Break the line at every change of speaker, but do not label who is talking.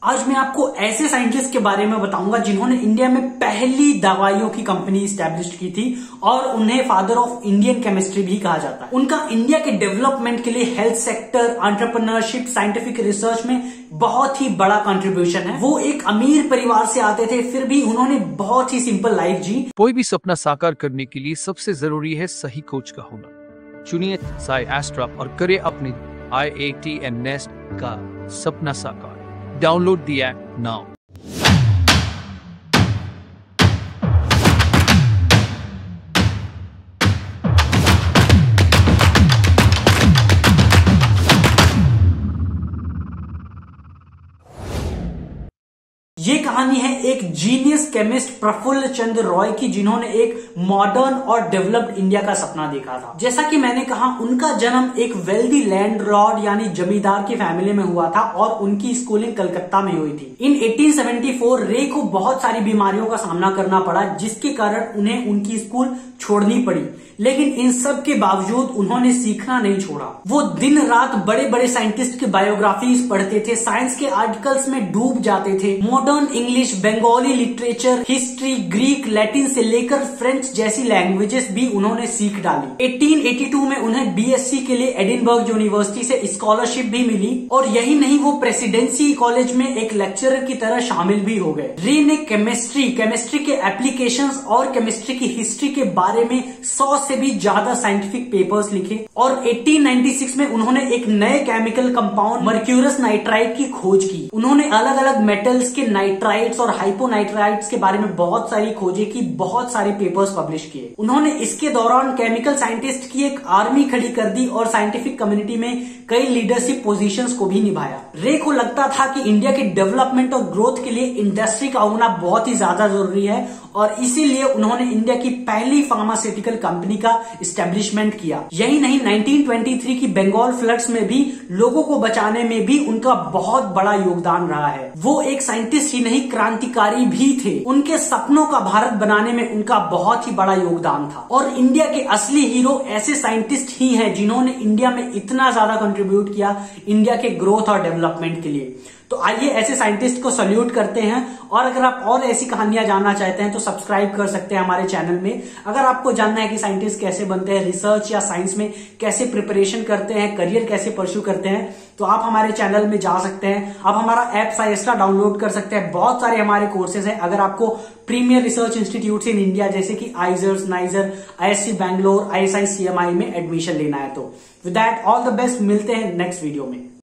आज मैं आपको ऐसे साइंटिस्ट के बारे में बताऊंगा जिन्होंने इंडिया में पहली दवाइयों की कंपनी स्टैब्लिश की थी और उन्हें फादर ऑफ इंडियन केमिस्ट्री भी कहा जाता है। उनका इंडिया के डेवलपमेंट के लिए health sector, entrepreneurship, scientific research में बहुत ही बड़ा कंट्रीब्यूशन है। वो एक अमीर परिवार से आते थे, फिर भी उन्होंने बहुत ही सिंपल लाइफ जी।
कोई भी सपना साकार करने के लिए सबसे जरूरी है सही कोच का होना। चुनिए साई एस्ट्रा और करें अपने IIT and NEST का सपना साकार। Download the app now.
ये कहानी है एक जीनियस केमिस्ट प्रफुल्ल चंद्र रॉय की, जिन्होंने एक मॉडर्न और डेवलप्ड इंडिया का सपना देखा था। जैसा कि मैंने कहा, उनका जन्म एक वेल्दी लैंडलॉर्ड यानी जमींदार की फैमिली में हुआ था और उनकी स्कूलिंग कलकत्ता में हुई थी। इन 1874 रे को बहुत सारी बीमारियों का सामना करना पड़ा, जिसके कारण उन्हें उनकी स्कूल छोड़नी पड़ी। लेकिन इन सब के बावजूद उन्होंने सीखना नहीं छोड़ा। वो दिन रात बड़े बड़े साइंटिस्ट की बायोग्राफीज पढ़ते थे, साइंस के आर्टिकल्स में डूब जाते थे। Modern English, Bengali literature, history, Greek, Latin से लेकर फ्रेंच जैसी लैंग्वेजेस भी उन्होंने सीख डाली। 1882 में उन्हें BSc के लिए एडिनबर्ग यूनिवर्सिटी से स्कॉलरशिप भी मिली और यही नहीं, वो प्रेसिडेंसी कॉलेज में एक लेक्चरर की तरह शामिल भी हो गए। रे ने केमिस्ट्री के एप्लीकेशंस और केमिस्ट्री की हिस्ट्री के बारे में 100 से भी ज्यादा साइंटिफिक पेपर्स लिखे और 1896 में उन्होंने एक नए केमिकल कंपाउंड मर्क्यूरस नाइट्राइड की खोज की। उन्होंने अलग अलग मेटल्स के नाइट्राइड्स और हाइपोनाइट्राइड्स के बारे में बहुत सारी खोजें की, बहुत सारे पेपर्स पब्लिश किए। उन्होंने इसके दौरान केमिकल साइंटिस्ट की एक आर्मी खड़ी कर दी और साइंटिफिक कम्युनिटी में कई लीडरशिप पोजीशंस को भी निभाया। रे को लगता था कि इंडिया के डेवलपमेंट और ग्रोथ के लिए इंडस्ट्री का होना बहुत ही ज्यादा जरूरी है और इसीलिए उन्होंने इंडिया की पहली फार्मास्यूटिकल कंपनी का एस्टेब्लिशमेंट किया। यही नहीं, 1923 की बंगाल फ्लड्स में भी लोगों को बचाने में भी उनका बहुत बड़ा योगदान रहा है। वो एक साइंटिस्ट ही नहीं, क्रांतिकारी भी थे। उनके सपनों का भारत बनाने में उनका बहुत ही बड़ा योगदान था और इंडिया के असली हीरो ऐसे साइंटिस्ट ही हैं जिन्होंने इंडिया में इतना ज्यादा कंट्रीब्यूट किया इंडिया के ग्रोथ और डेवलपमेंट के लिए। तो आइए ऐसे साइंटिस्ट को सल्यूट करते हैं और अगर आप और ऐसी कहानियां जानना चाहते हैं तो सब्सक्राइब कर सकते हैं हमारे चैनल में। अगर आपको जानना है कि साइंटिस्ट कैसे बनते हैं, रिसर्च या साइंस में कैसे प्रिपरेशन करते हैं, करियर कैसे परस्यू करते हैं, तो आप हमारे चैनल में जा सकते हैं। आप हमारा ऐप साई एस्ट्रा डाउनलोड कर सकते हैं। बहुत सारे हमारे कोर्सेज हैं। अगर आपको premier research institute in India जैसे कि IISERs, NISER, ISC Bangalore, ISI CMI में एडमिशन लेना है तो with that all the best. मिलते हैं नेक्स्ट वीडियो में।